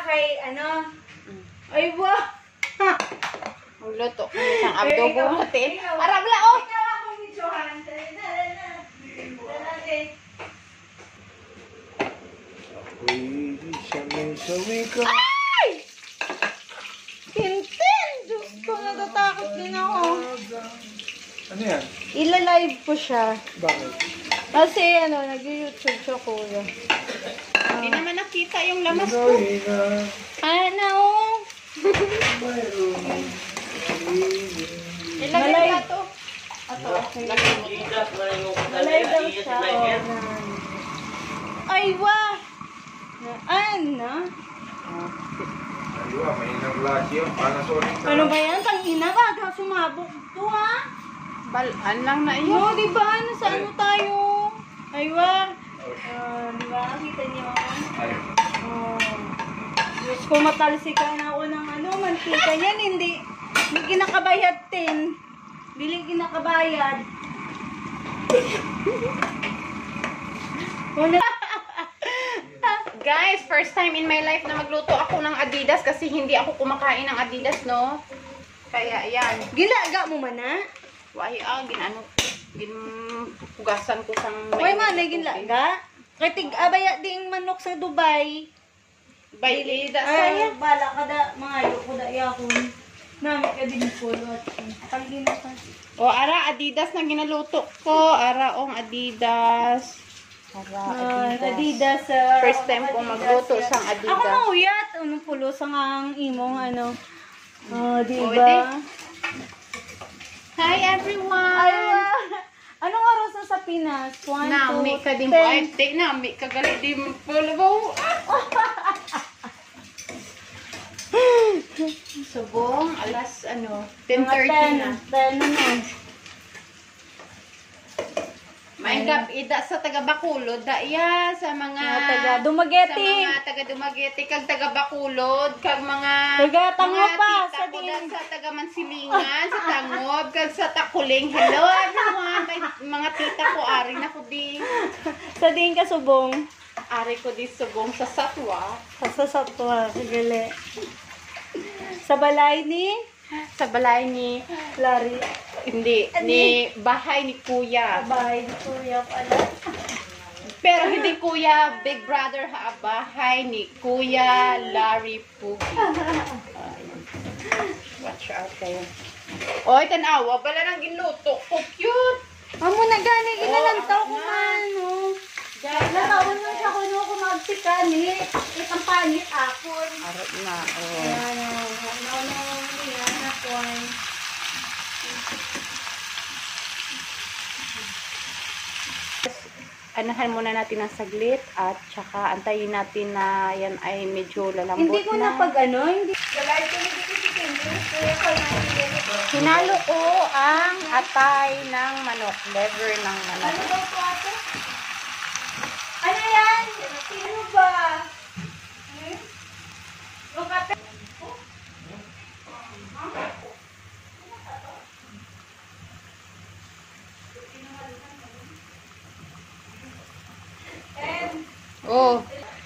kay ano. Ay, wow. Magluto ko isang adobo natin. Arabla, oh! Ikaw akong videohan. Ay! Tintin! Diyos ko, natatakot din ako. Ano yan? Ilalive ko siya. Bakit? Kasi ano, nag-YouTube siya kuya. Hindi naman nakita yung lamas ko. Ano? Ilagay na to. Ato, okay. Malay daw siya. Ay, wah! Ano? Aywa, may nag-vlog yun. Panasonic na. Ano ba yan? Tangina ba? Hanggang sumabog to, ha? Balaan lang na iyo. No, di ba? Ano, saan mo tayo? Aywa. Di ba? Kita niyo. Diyos ko, matalsikan ako ng ano, mantika yan. Hindi kinakabayad tin. Biling kinakabayad. Guys, first time in my life na magluto ako ng Adidas kasi hindi ako kumakain ng Adidas, no? Kaya, yan. Gilaga mo man na? Why, ginugasan ko sang... Uy, man, gilaga? Katig abaya ding manok sa Dubai. Bailida Ay, sa... bala ka da, mga ayoko da yakon. Nami ka din polo at pagina ka. O, ara, Adidas na ginaluto ko. Araong Adidas. Adidas. First time kong magluto sang Adidas. Ako mauyat. Anong pulo sang ang imong ano. Diba? Pwede. Hi, everyone! Ay, anong oras na sa Pinas? 1, 2, Nami ka din po. Ay, nami ka galit di mo pulo. Subong, alas 10:30 na. 10 ano. May ida sa taga Bacolod, daya sa mga Taga Dumaguete. Sa mga taga Dumaguete kag taga Bacolod, kag mga Taga Tangob pa, tita sa ko din. sa taga Mansilingan, sa Tangob, kag sa Takuling. Hello everyone. May mga tita ko ari na ko di. Sa din ka subong. Ari ko di subong sa Satwa. Sa Satwa, sigili. Sa balay ni Sa balay ni Larry. hindi ni bahay ni Kuya. Bahay ni Kuya pala. Pero hindi Kuya Big Brother ha, bahay ni Kuya Larry Pugi. Watch out kayo. Oy, tanawa, bala nang ginuto ko. Cute. Amo na gani ginalantaw ko man, no. Natawon na siya kuno ko magsikani. Itang panit akon. Arot na. Oh. Yan akon. Anahan muna natin ng saglit at saka antayin natin na yan ay medyo lalambot Hindi ko na pag ano, hindi. Galay ko hindi ko si Kendall. Kaya ko na Hinalo ko ang atay ng manok, liver ng manok. ano daw po ato? Ano yan? Sino ba? Yung kape? Oh.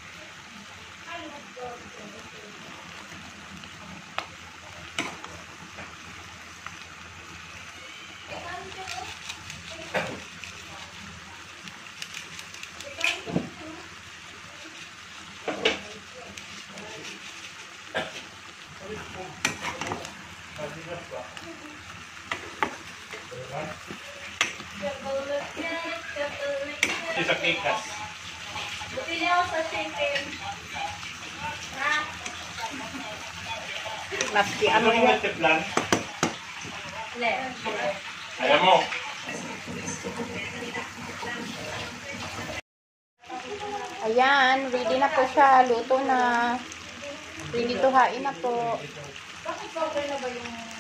Sa kikas. Buti niya ako sa chicken. Maski Ano ano yung yan. multiplan? Left. Ayaw mo. Ayan, ready na po siya. Luto na. Ready to hain na po. Bakit okay na ba yung